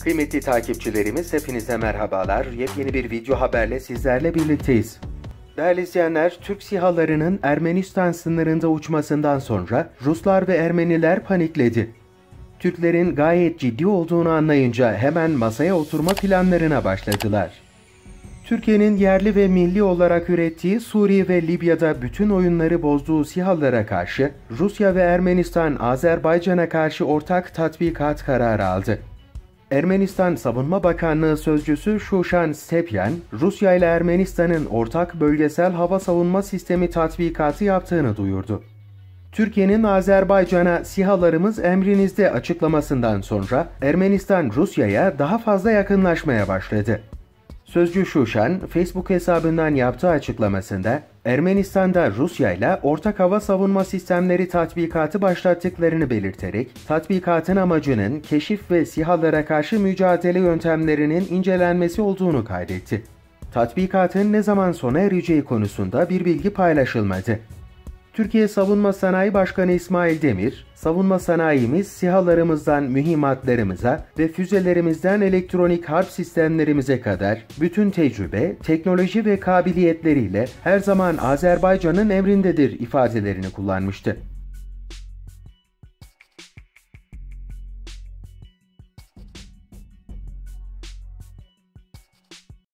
Kıymetli takipçilerimiz, hepinize merhabalar. Yepyeni bir video haberle sizlerle birlikteyiz. Değerli izleyenler, Türk SİHA'larının Ermenistan sınırında uçmasından sonra Ruslar ve Ermeniler panikledi. Türklerin gayet ciddi olduğunu anlayınca hemen masaya oturma planlarına başladılar. Türkiye'nin yerli ve milli olarak ürettiği Suriye ve Libya'da bütün oyunları bozduğu SİHA'lara karşı Rusya ve Ermenistan, Azerbaycan'a karşı ortak tatbikat kararı aldı. Ermenistan Savunma Bakanlığı Sözcüsü Şuşan Stepyan, Rusya ile Ermenistan'ın ortak bölgesel hava savunma sistemi tatbikatı yaptığını duyurdu. Türkiye'nin Azerbaycan'a "SİHA'larımız emrinizde" açıklamasından sonra Ermenistan Rusya'ya daha fazla yakınlaşmaya başladı. Sözcü Şuşan, Facebook hesabından yaptığı açıklamasında, Ermenistan'da Rusya ile ortak hava savunma sistemleri tatbikatı başlattıklarını belirterek, tatbikatın amacının keşif ve SİHA'lara karşı mücadele yöntemlerinin incelenmesi olduğunu kaydetti. Tatbikatın ne zaman sona ereceği konusunda bir bilgi paylaşılmadı. Türkiye Savunma Sanayi Başkanı İsmail Demir, "Savunma sanayimiz SİHA'larımızdan mühimmatlarımıza ve füzelerimizden elektronik harp sistemlerimize kadar bütün tecrübe, teknoloji ve kabiliyetleriyle her zaman Azerbaycan'ın emrindedir" ifadelerini kullanmıştı.